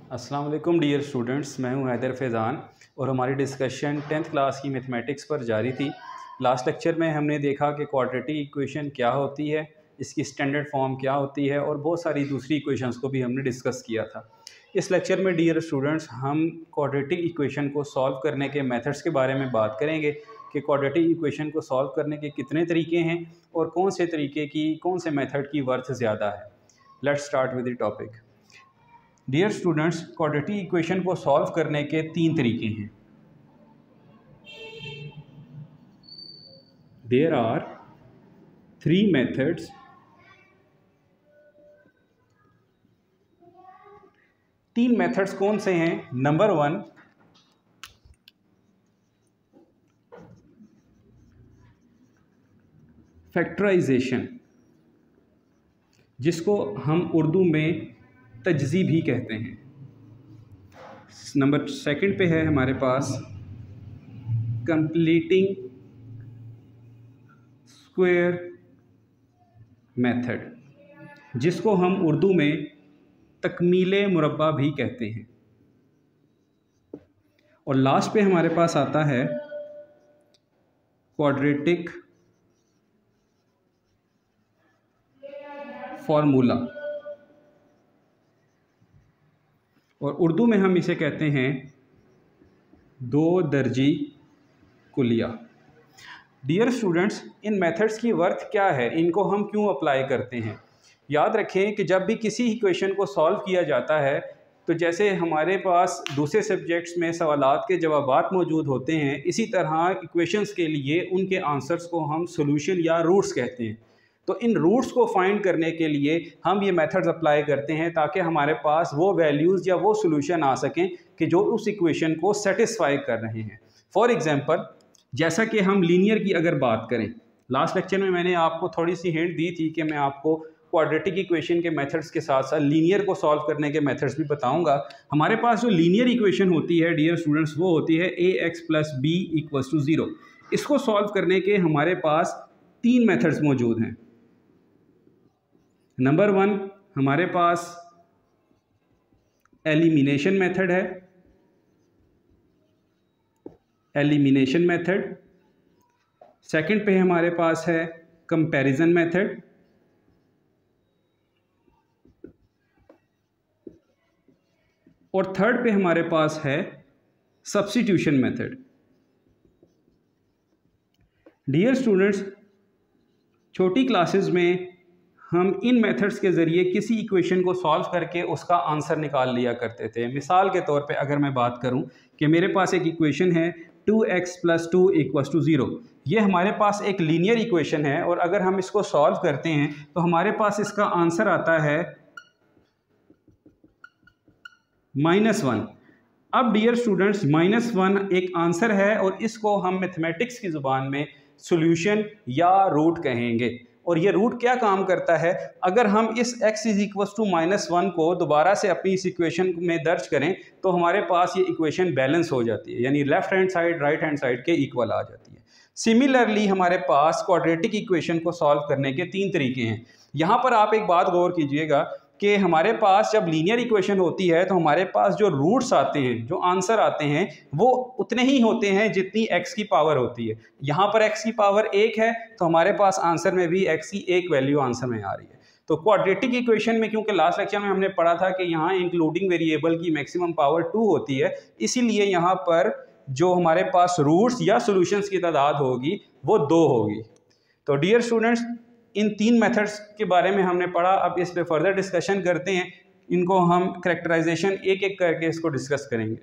अस्सलाम वालेकुम dear students, मैं हूं हैदर फैज़ान और हमारी डिस्कशन 10th क्लास की मैथमेटिक्स पर जारी थी। लास्ट लेक्चर में हमने देखा कि क्वाड्रेटिक इक्वेशन क्या होती है, इसकी स्टैंडर्ड फॉर्म क्या होती है और बहुत सारी दूसरी इक्वेशंस को भी हमने डिस्कस किया था। इस लेक्चर में डियर स्टूडेंट्स हम क्वाड्रेटिक इक्वेशन को सॉल्व करने के मेथड्स के बारे में बात करेंगे कि क्वाड्रेटिक इक्वेशन को सॉल्व करने के कितने तरीके हैं और कौन से तरीके की कौन से मेथड की वर्थ ज़्यादा है। Let's start with the topic. Dear students, quadratic equation को सॉल्व करने के 3 तरीके हैं। देयर आर 3 मेथड्स तीन मेथड्स कौन से हैं? नंबर 1, फैक्टराइजेशन, जिसको हम उर्दू में तजज़ी भी कहते हैं। नंबर 2 पे है हमारे पास कंप्लीटिंग स्क्वायर मेथड, जिसको हम उर्दू में तकमीले मुरब्बा भी कहते हैं। और लास्ट पे हमारे पास आता है क्वाड्रेटिक फार्मूला, और उर्दू में हम इसे कहते हैं 2 दर्जी कुलिया। डियर स्टूडेंट्स, इन मेथड्स की वर्थ क्या है, इनको हम क्यों अप्लाई करते हैं? याद रखें कि जब भी किसी इक्वेशन को सॉल्व किया जाता है तो जैसे हमारे पास दूसरे सब्जेक्ट्स में सवालात के जवाबात मौजूद होते हैं, इसी तरह इक्वेशंस के लिए उनके आंसर्स को हम सॉल्यूशन या रूट्स कहते हैं। तो इन रूट्स को फाइंड करने के लिए हम ये मेथड्स अप्लाई करते हैं ताकि हमारे पास वो वैल्यूज़ या वो सॉल्यूशन आ सकें कि जो उस इक्वेशन को सेटिस्फाई कर रहे हैं। फॉर एग्जांपल, जैसा कि हम लीनियर की अगर बात करें, लास्ट लेक्चर में मैंने आपको थोड़ी सी हिंट दी थी कि मैं आपको क्वाड्रेटिक इक्वेशन के मेथड्स के साथ साथ लीनियर को सॉल्व करने के मेथड्स भी बताऊंगा। हमारे पास जो लीनियर इक्वेशन होती है डियर स्टूडेंट्स, वो होती है ax + b = 0। इसको सॉल्व करने के हमारे पास 3 मेथड्स मौजूद हैं। नंबर 1 हमारे पास एलिमिनेशन मेथड है, एलिमिनेशन मेथड। सेकंड पे हमारे पास है कंपैरिजन मेथड, और थर्ड पे हमारे पास है सब्स्टिट्यूशन मेथड। डियर स्टूडेंट्स, छोटी क्लासेस में हम इन मेथड्स के ज़रिए किसी इक्वेशन को सॉल्व करके उसका आंसर निकाल लिया करते थे। मिसाल के तौर पे अगर मैं बात करूं कि मेरे पास एक इक्वेशन है 2x + 2 = 0। ये हमारे पास एक लीनियर इक्वेशन है और अगर हम इसको सॉल्व करते हैं तो हमारे पास इसका आंसर आता है -1। अब डियर स्टूडेंट्स, -1 एक आंसर है और इसको हम मैथमेटिक्स की ज़ुबान में सॉल्यूशन या रूट कहेंगे। और ये रूट क्या काम करता है? अगर हम इस x = -1 को दोबारा से अपनी इस इक्वेशन में दर्ज करें तो हमारे पास ये इक्वेशन बैलेंस हो जाती है, यानी left hand side right hand side के इक्वल आ जाती है। सिमिलरली हमारे पास क्वाड्रेटिक इक्वेशन को सॉल्व करने के 3 तरीके हैं। यहाँ पर आप एक बात गौर कीजिएगा कि हमारे पास जब लीनियर इक्वेशन होती है तो हमारे पास जो रूट्स आते हैं, जो आंसर आते हैं, वो उतने ही होते हैं जितनी x की पावर होती है। यहाँ पर x की पावर 1 है तो हमारे पास आंसर में भी x की 1 वैल्यू आंसर में आ रही है। तो क्वाड्रेटिक इक्वेशन में, क्योंकि लास्ट लेक्चर में हमने पढ़ा था कि यहाँ इंक्लूडिंग वेरिएबल की मैक्सिमम पावर 2 होती है, इसीलिए यहाँ पर जो हमारे पास रूट्स या सॉल्यूशंस की तादाद होगी वो 2 होगी। तो डियर स्टूडेंट्स, इन 3 मेथड्स के बारे में हमने पढ़ा। अब इस पे फर्दर डिस्कशन करते हैं। इनको हम कैरेक्टराइजेशन एक एक करके इसको डिस्कस करेंगे।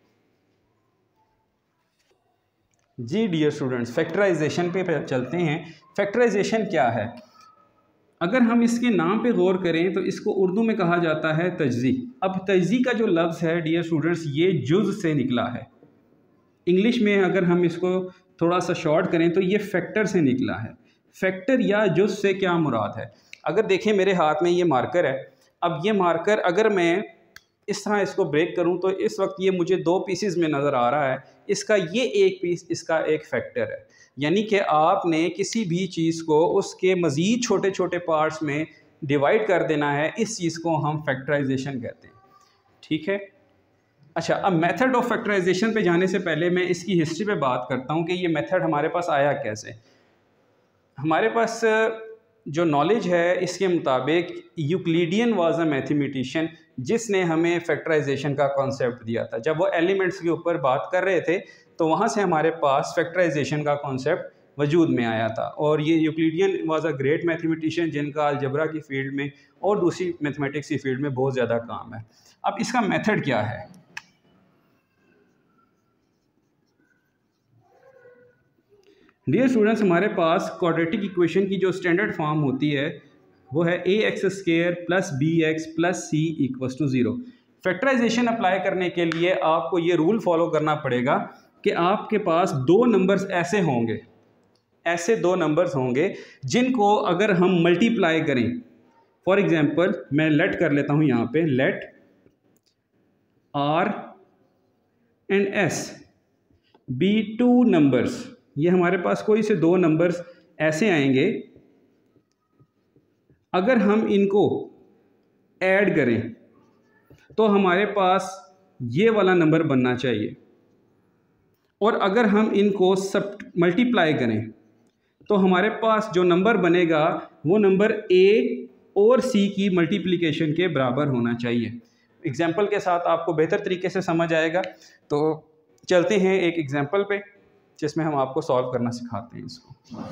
जी डियर स्टूडेंट्स, फैक्टराइजेशन पे चलते हैं। फैक्टराइजेशन क्या है? अगर हम इसके नाम पे गौर करें तो इसको उर्दू में कहा जाता है तजज़ी। अब तजज़ी का जो लफ्ज़ है डियर स्टूडेंट्स, ये जुज़ से निकला है। इंग्लिश में अगर हम इसको थोड़ा सा शॉर्ट करें तो ये फैक्टर से निकला है। फैक्टर या जुज़ से क्या मुराद है? अगर देखें मेरे हाथ में ये मार्कर है। अब ये मार्कर अगर मैं इस तरह इसको ब्रेक करूं तो इस वक्त ये मुझे 2 पीसेस में नज़र आ रहा है। इसका ये एक पीस, इसका एक फैक्टर है। यानी कि आपने किसी भी चीज़ को उसके मज़ीद छोटे छोटे पार्ट्स में डिवाइड कर देना है। इस चीज़ को हम फैक्टराइजेशन कहते हैं। ठीक है। अच्छा, अब मेथड ऑफ फैक्टराइजेशन पे जाने से पहले मैं इसकी हिस्ट्री पे बात करता हूँ कि ये मेथड हमारे पास आया कैसे। हमारे पास जो नॉलेज है इसके मुताबिक यूक्लिडियन वाज अ मैथमेटिशियन जिसने हमें फैक्टराइजेशन का कॉन्सेप्ट दिया था। जब वो एलिमेंट्स के ऊपर बात कर रहे थे तो वहाँ से हमारे पास फैक्टराइजेशन का कॉन्सेप्ट वजूद में आया था। और ये Euclidean was a great mathematician जिनका अलजबरा की फील्ड में और दूसरी मैथमेटिक्स की फील्ड में बहुत ज़्यादा काम है। अब इसका मेथड क्या है? डियर स्टूडेंट्स, हमारे पास क्वाड्रेटिक इक्वेशन की जो स्टैंडर्ड फॉर्म होती है वो है ax² plus bx plus c equals to 0। Factorisation apply करने के लिए आपको ये रूल फॉलो करना पड़ेगा कि आपके पास दो नंबर्स ऐसे दो नंबर्स होंगे जिनको अगर हम मल्टीप्लाई करें, फॉर एग्जांपल मैं लेट कर लेता हूँ यहाँ पे, let r and s be two numbers. ये हमारे पास कोई से दो नंबर्स ऐसे आएंगे, अगर हम इनको ऐड करें तो हमारे पास ये वाला नंबर बनना चाहिए, और अगर हम इनको सब मल्टीप्लाई करें तो हमारे पास जो नंबर बनेगा वो नंबर a और c की मल्टीप्लिकेशन के बराबर होना चाहिए। एग्जाम्पल के साथ आपको बेहतर तरीके से समझ आएगा, तो चलते हैं एक एग्जाम्पल पे जिसमें हम आपको सॉल्व करना सिखाते हैं इसको।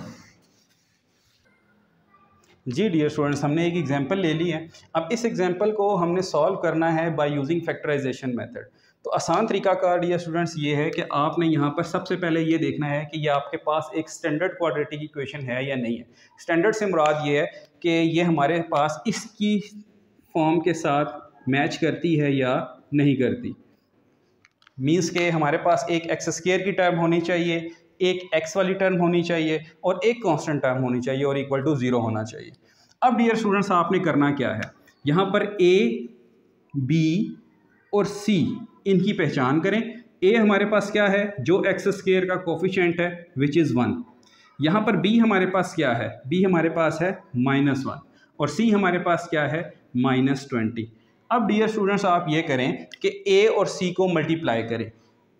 जी डियर स्टूडेंट्स, हमने एक एग्जांपल ले ली है। अब इस एग्जांपल को हमने सॉल्व करना है बाय यूजिंग फैक्टराइजेशन मेथड। तो आसान तरीका कार डियर स्टूडेंट्स ये है कि आपने यहाँ पर सबसे पहले ये देखना है कि ये आपके पास एक स्टैंडर्ड क्वाड्रेटिक इक्वेशन है या नहीं है। स्टैंडर्ड से मुराद ये है कि ये हमारे पास इसकी फॉर्म के साथ मैच करती है या नहीं करती। मीन्स के हमारे पास एक x² की टर्म होनी चाहिए, एक x वाली टर्म होनी चाहिए और एक कांस्टेंट टर्म होनी चाहिए और इक्वल टू 0 होना चाहिए। अब डियर स्टूडेंट्स, आपने करना क्या है, यहाँ पर a, b और c इनकी पहचान करें। a हमारे पास क्या है, जो x² का कोफिशिएंट है विच इज़ 1। यहाँ पर b हमारे पास क्या है, b हमारे पास है -1 और c हमारे पास क्या है -20। अब डियर स्टूडेंट्स आप ये करें कि a और c को मल्टीप्लाई करें।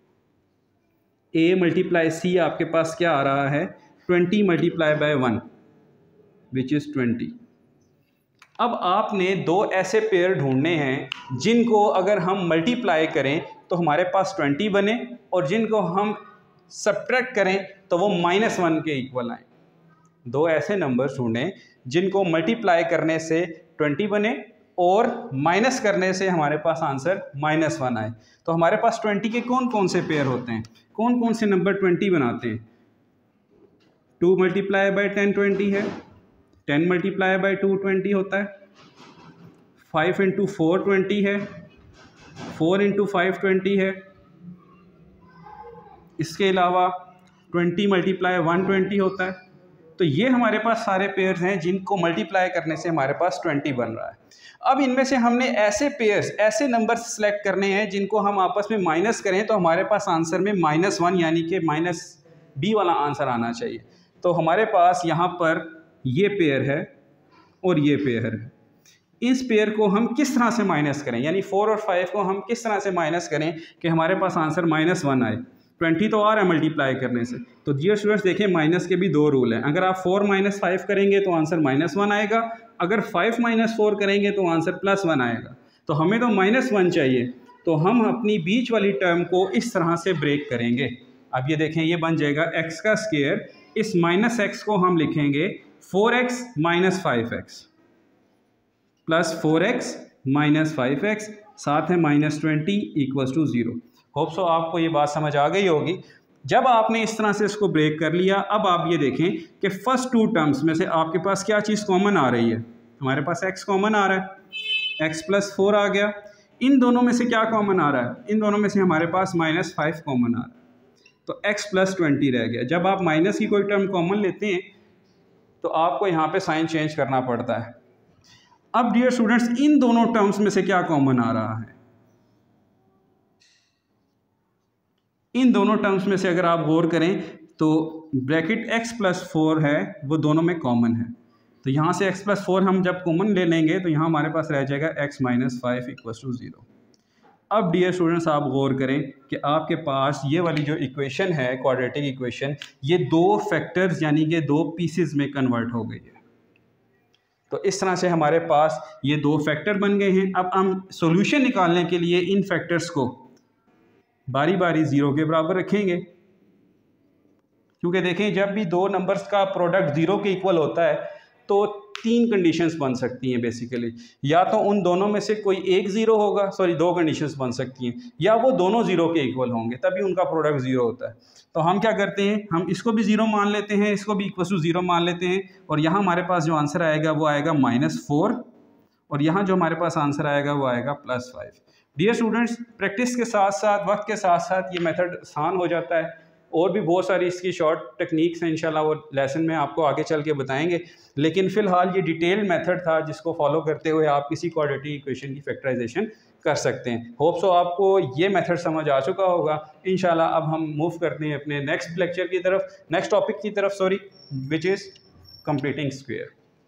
a मल्टीप्लाई c आपके पास क्या आ रहा है, 20 मल्टीप्लाई बाय 1 विच इज़ 20। अब आपने दो ऐसे पेयर ढूंढने हैं जिनको अगर हम मल्टीप्लाई करें तो हमारे पास 20 बने और जिनको हम सब्ट्रैक्ट करें तो वो -1 के इक्वल आए। दो ऐसे नंबर्स ढूंढें जिनको मल्टीप्लाई करने से 20 बने और माइनस करने से हमारे पास आंसर -1 आए। तो हमारे पास 20 के कौन कौन से पेयर होते हैं, कौन कौन से नंबर 20 बनाते हैं। 2 मल्टीप्लाई बाय 10 20 है, 10 मल्टीप्लाई बाय 2 20 होता है, 5 इंटू 4 20 है, 4 इंटू 5 20 है। इसके अलावा 20 मल्टीप्लाई 1 20 होता है। तो ये हमारे पास सारे पेयर्स हैं जिनको मल्टीप्लाई करने से हमारे पास 20 बन रहा है। अब इनमें से हमने ऐसे पेयर्स, ऐसे नंबर सेलेक्ट करने हैं जिनको हम आपस में माइनस करें तो हमारे पास आंसर में -1 यानी कि -b वाला आंसर आना चाहिए। तो हमारे पास यहाँ पर ये पेयर है और ये पेयर है। इस पेयर को हम किस तरह से माइनस करें, यानी 4 और 5 को हम किस तरह से माइनस करें कि हमारे पास आंसर -1 आए। 20 तो आ रहा है मल्टीप्लाई करने से। तो डियर स्टूडेंट्स देखें, माइनस के भी दो रूल हैं। अगर आप 4 - 5 करेंगे तो आंसर -1 आएगा, अगर 5 - 4 करेंगे तो आंसर +1 आएगा। तो हमें तो -1 चाहिए, तो हम अपनी बीच वाली टर्म को इस तरह से ब्रेक करेंगे। अब ये देखें, ये बन जाएगा x का स्क्वायर, इस -x को हम लिखेंगे 4x - 5x plus 4x - 5x, साथ है -20 इक्वल्स टू 0। होप सो आपको ये बात समझ आ गई होगी। जब आपने इस तरह से इसको ब्रेक कर लिया, अब आप ये देखें कि फर्स्ट टू टर्म्स में से आपके पास क्या चीज़ कॉमन आ रही है। हमारे पास x कॉमन आ रहा है, x + 4 आ गया। इन दोनों में से क्या कॉमन आ रहा है, इन दोनों में से हमारे पास -5 कॉमन आ रहा है, तो x + 20 रह गया। जब आप माइनस की कोई टर्म कॉमन लेते हैं तो आपको यहाँ पे साइन चेंज करना पड़ता है। अब डियर स्टूडेंट्स, इन दोनों टर्म्स में से क्या कॉमन आ रहा है, इन दोनों टर्म्स में से अगर आप गौर करें तो ब्रैकेट x + 4 है वो दोनों में कॉमन है। तो यहाँ से x + 4 हम जब कॉमन ले लेंगे तो यहाँ हमारे पास रह जाएगा x - 5 इक्वल्स टू 0। अब डियर स्टूडेंट्स आप गौर करें कि आपके पास ये वाली जो इक्वेशन है क्वाड्रेटिक इक्वेशन, ये दो फैक्टर्स यानी कि दो पीसेस में कन्वर्ट हो गई है। तो इस तरह से हमारे पास ये दो फैक्टर बन गए हैं। अब हम सॉल्यूशन निकालने के लिए इन फैक्टर्स को बारी बारी ज़ीरो के बराबर रखेंगे, क्योंकि देखें जब भी दो नंबर्स का प्रोडक्ट ज़ीरो के इक्वल होता है तो तीन कंडीशंस बन सकती हैं बेसिकली। या तो उन दोनों में से कोई एक ज़ीरो होगा, सॉरी दो कंडीशंस बन सकती हैं, या वो दोनों ज़ीरो के इक्वल होंगे, तभी उनका प्रोडक्ट ज़ीरो होता है। तो हम क्या करते हैं, हम इसको भी ज़ीरो मान लेते हैं, इसको भी इक्वल टू ज़ीरो मान लेते हैं, और यहाँ हमारे पास जो आंसर आएगा वो आएगा -4, और यहाँ जो हमारे पास आंसर आएगा वो आएगा +5। डियर स्टूडेंट्स, प्रैक्टिस के साथ साथ, वक्त के साथ साथ ये मेथड आसान हो जाता है। और भी बहुत सारी इसकी शॉर्ट टेक्निक्स हैं, इंशाल्लाह वो लेसन में आपको आगे चल के बताएंगे। लेकिन फ़िलहाल ये डिटेल मेथड था जिसको फॉलो करते हुए आप किसी क्वाड्रेटिक इक्वेशन की फैक्टराइजेशन कर सकते हैं। होप सो आपको ये मेथड समझ आ चुका होगा। इंशाल्लाह अब हम मूव करते हैं अपने नेक्स्ट लेक्चर की तरफ, नेक्स्ट टॉपिक की तरफ, sorry, which is completing square.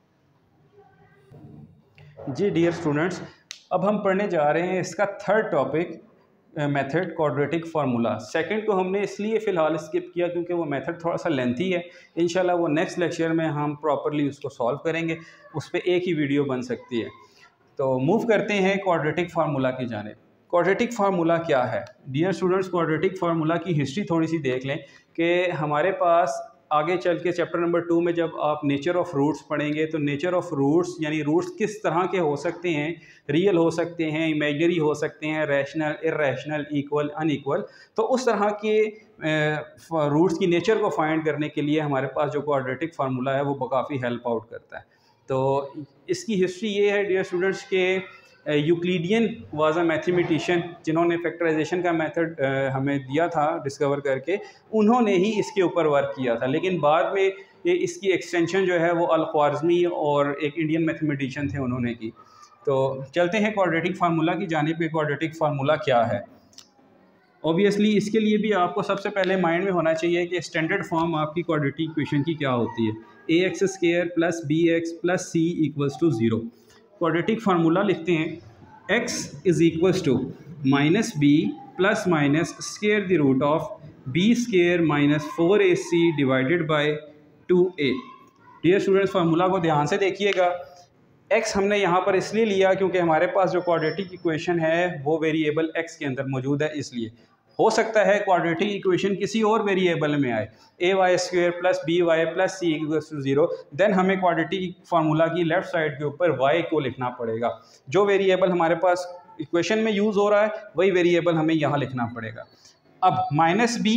जी डियर स्टूडेंट्स, अब हम पढ़ने जा रहे हैं इसका third topic, method quadratic formula. Second को हमने इसलिए फ़िलहाल स्किप किया क्योंकि वो मेथड थोड़ा सा लेंथी है। इंशाल्लाह वो नेक्स्ट लेक्चर में हम प्रॉपरली उसको सॉल्व करेंगे, उस पर एक ही वीडियो बन सकती है। तो मूव करते हैं क्वाड्रेटिक फार्मूला की जानिब। क्वाड्रेटिक फार्मूला क्या है डियर स्टूडेंट्स? क्वाड्रेटिक फार्मूला की हिस्ट्री थोड़ी सी देख लें कि हमारे पास आगे चल के चैप्टर नंबर 2 में जब आप नेचर ऑफ़ रूट्स पढ़ेंगे तो नेचर ऑफ़ रूट्स यानी रूट्स किस तरह के हो सकते हैं, रियल हो सकते हैं, इमेजिनरी हो सकते हैं, रैशनल, इर्रैशनल, इक्वल, अनइक्वल, तो उस तरह के रूट्स की नेचर को फाइंड करने के लिए हमारे पास जो क्वाड्रेटिक फार्मूला है वो काफ़ी हेल्प आउट करता है। तो इसकी हिस्ट्री ये है डियर स्टूडेंट्स के यूक्लिडियन वाज अ मैथमेटिशियन, जिन्होंने फैक्टराइजेशन का मेथड हमें दिया था डिस्कवर करके, उन्होंने ही इसके ऊपर वर्क किया था। लेकिन बाद में ये इसकी एक्सटेंशन जो है वो अल-ख्वारिज़मी और एक इंडियन मैथमेटिशियन थे, उन्होंने की। तो चलते हैं क्वाड्रेटिक फार्मूला की जानिब पे। क्वाड्रेटिक फार्मूला क्या है? ऑब्वियसली इसके लिए भी आपको सबसे पहले माइंड में होना चाहिए कि स्टैंडर्ड फॉर्म आपकी क्वाड्रेटिक इक्वेशन की क्या होती है। ax² + bx + c = 0। Quadratic formula लिखते हैं, x = -b ± square the root of b² - 4ac divided by 2a। Dear students, formula को ध्यान से देखिएगा। x हमने यहाँ पर इसलिए लिया क्योंकि हमारे पास जो क्वाड्रेटिक इक्वेशन है वो वेरिएबल x के अंदर मौजूद है, इसलिए हो सकता है क्वाड्रेटिक इक्वेशन किसी और वेरिएबल में आए, ay² + by + c = 0, देन हमें क्वाड्रेटिक फार्मूला की लेफ़्ट साइड के ऊपर y को लिखना पड़ेगा। जो वेरिएबल हमारे पास इक्वेशन में यूज़ हो रहा है वही वेरिएबल हमें यहाँ लिखना पड़ेगा। अब -b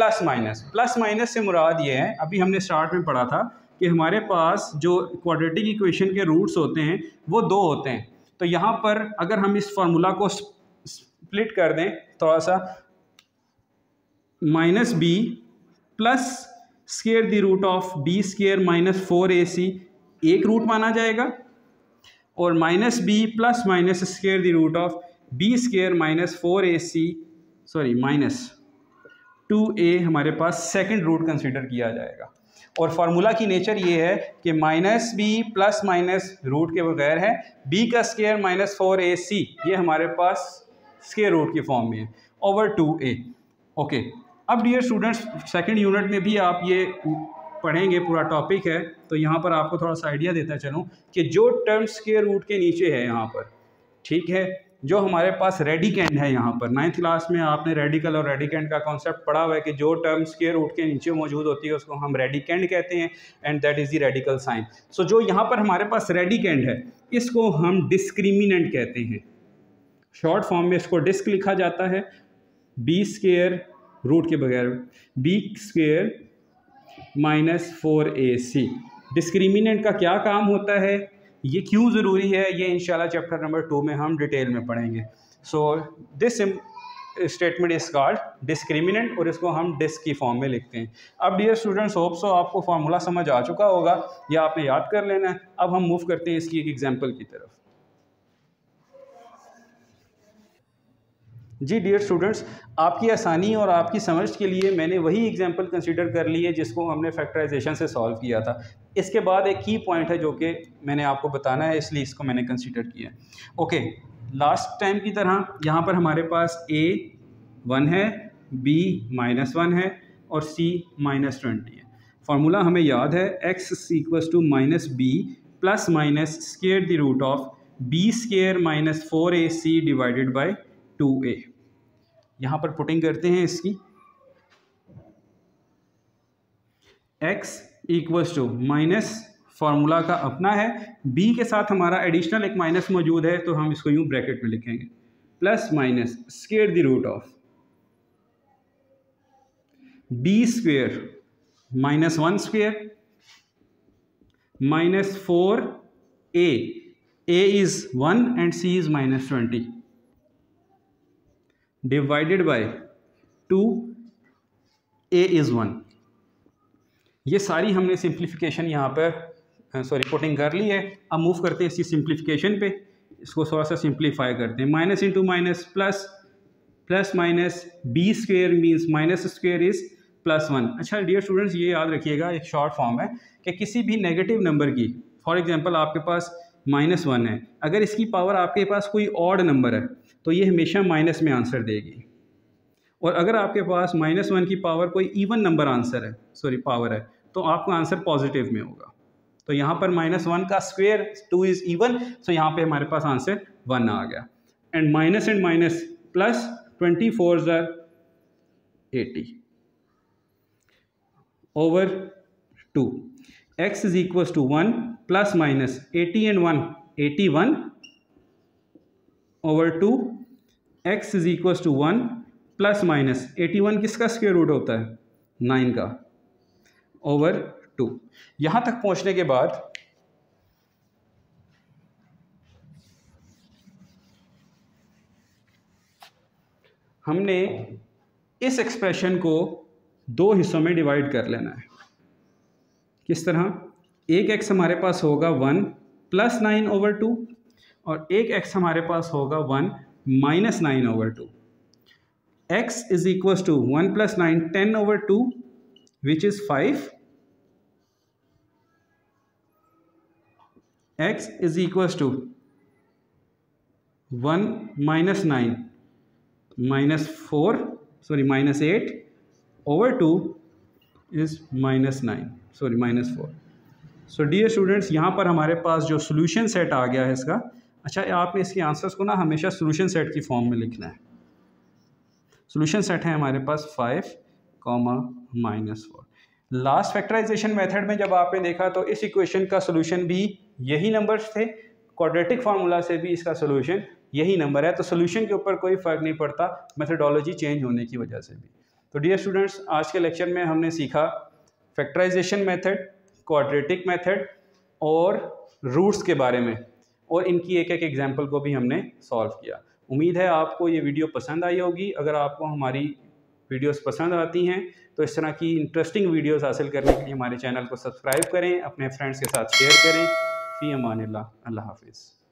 +- से मुराद ये है, अभी हमने स्टार्ट में पढ़ा था कि हमारे पास जो क्वाड्रेटिक इक्वेशन के रूट्स होते हैं वो दो होते हैं। तो यहाँ पर अगर हम इस फार्मूला को स्प्लिट कर दें थोड़ा सा, -b + square the root of b² - 4ac एक रूट माना जाएगा, और -b ± square the root of b² - 4ac -2a हमारे पास सेकंड रूट कंसीडर किया जाएगा। और फार्मूला की नेचर ये है कि -b ± रूट के बगैर है, b² - 4ac ये हमारे पास स्क्वायर रूट की फॉर्म में है, ओवर 2a। ओके, अब डियर स्टूडेंट्स सेकंड यूनिट में भी आप ये पढ़ेंगे, पूरा टॉपिक है, तो यहाँ पर आपको थोड़ा सा आइडिया देता चलूँ कि जो टर्म स्क्वायर रूट के नीचे है यहाँ पर, ठीक है, जो हमारे पास रेडिकेंड है यहाँ पर, 9th क्लास में आपने रेडिकल और रेडिकेंड का कॉन्सेप्ट पढ़ा हुआ है कि जो टर्म स्क्वायर रूट के नीचे मौजूद होती है उसको हम रेडिकेंड कहते हैं, and that is the radical sign. So जो यहाँ पर हमारे पास रेडिकेंड है इसको हम डिस्क्रिमिनेंट कहते हैं। शॉर्ट फॉर्म में इसको डिस्क लिखा जाता है, b² रूट के बगैर b² - 4ac। डिस्क्रिमिनेंट का क्या काम होता है, ये क्यों ज़रूरी है, ये इंशाल्लाह चैप्टर नंबर 2 में हम डिटेल में पढ़ेंगे। So this statement is called discriminant, और इसको हम डिस्क की फॉर्म में लिखते हैं। अब डियर स्टूडेंट्स, होप सो आपको फार्मूला समझ आ चुका होगा या आपने याद कर लेना है। अब हम मूव करते हैं इसकी एक एग्जाम्पल की तरफ। जी डियर स्टूडेंट्स, आपकी आसानी और आपकी समझ के लिए मैंने वही एग्जांपल कंसीडर कर ली है जिसको हमने फैक्टराइजेशन से सॉल्व किया था। इसके बाद एक की पॉइंट है जो कि मैंने आपको बताना है, इसलिए इसको मैंने कंसीडर किया। ओके, लास्ट टाइम की तरह यहाँ पर हमारे पास a 1 है, b -1 है और c -20 है। फार्मूला हमें याद है, x = -b plus minus square the root of b² - 4ac divided by 2a। यहाँ पर पुटिंग करते हैं इसकी। x माइनस फार्मूला का अपना है, b के साथ हमारा एडिशनल एक माइनस मौजूद है तो हम इसको यूं ब्रैकेट में लिखेंगे, plus minus square the root of b² -1 स्क्वायर -4a, a is 1 and c is -20 divided by 2, a is 1। ये सारी हमने सिंप्लीफिकेशन यहाँ पर पुटिंग कर ली है। अब मूव करते हैं इसकी सिंप्लीफिकेशन पे, इसको थोड़ा सा सिंप्लीफाई करते हैं। Minus into minus plus, plus minus b² means minus square is +1। अच्छा डियर स्टूडेंट्स, ये याद रखिएगा, एक शॉर्ट फॉर्म है कि किसी भी नेगेटिव नंबर की, फॉर एग्जांपल आपके पास -1 है, अगर इसकी पावर आपके पास कोई ऑड नंबर है तो ये हमेशा माइनस में आंसर देगी, और अगर आपके पास -1 की पावर कोई इवन नंबर आंसर है, पावर है, तो आपका आंसर पॉजिटिव में होगा। तो यहाँ पर -1 का स्क्वायर, 2 इज इवन, सो यहाँ पे हमारे पास आंसर 1 आ गया। And minus plus 24 = 80 over 2। x = 1 plus minus 80 and 1 81 over 2। x = 1 plus minus 81 किसका स्क्वायर रूट होता है? 9 का, ओवर 2। यहाँ तक पहुँचने के बाद हमने इस एक्सप्रेशन को दो हिस्सों में डिवाइड कर लेना है। किस तरह? एक x हमारे पास होगा 1 प्लस 9 ओवर 2 और एक x हमारे पास होगा 1 minus 9 over 2। x = 1 plus 9 10 over 2 which is 5। x = 1 minus 9 -8 over 2 is -4। So dear students, यहाँ पर हमारे पास जो सोल्यूशन सेट आ गया है इसका। अच्छा, आपने इसके आंसर्स को ना हमेशा सोल्यूशन सेट की फॉर्म में लिखना है। सोल्यूशन सेट है हमारे पास 5, -4। लास्ट फैक्टराइजेशन मेथड में जब आपने देखा तो इस इक्वेशन का सोल्यूशन भी यही नंबर्स थे, क्वाड्रेटिक फार्मूला से भी इसका सोल्यूशन यही नंबर है। तो सोल्यूशन के ऊपर कोई फ़र्क नहीं पड़ता मेथडोलॉजी चेंज होने की वजह से भी। तो डियर स्टूडेंट्स, आज के लेक्चर में हमने सीखा फैक्टराइजेशन मेथड, क्वाड्रेटिक मेथड और रूट्स के बारे में, और इनकी एक एक एग्जांपल को भी हमने सॉल्व किया। उम्मीद है आपको ये वीडियो पसंद आई होगी। अगर आपको हमारी वीडियोस पसंद आती हैं तो इस तरह की इंटरेस्टिंग वीडियोस हासिल करने के लिए हमारे चैनल को सब्सक्राइब करें, अपने फ्रेंड्स के साथ शेयर करें। फ़ी अमानिल्लाह, अल्लाह हाफिज़।